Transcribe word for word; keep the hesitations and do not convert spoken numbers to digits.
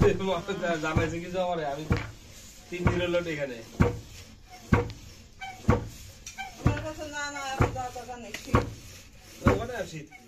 জামাইছে কিছু আমার আমি তিন দিন হলো এখানে না না এখন যাওয়ার দরকার নেই। শীত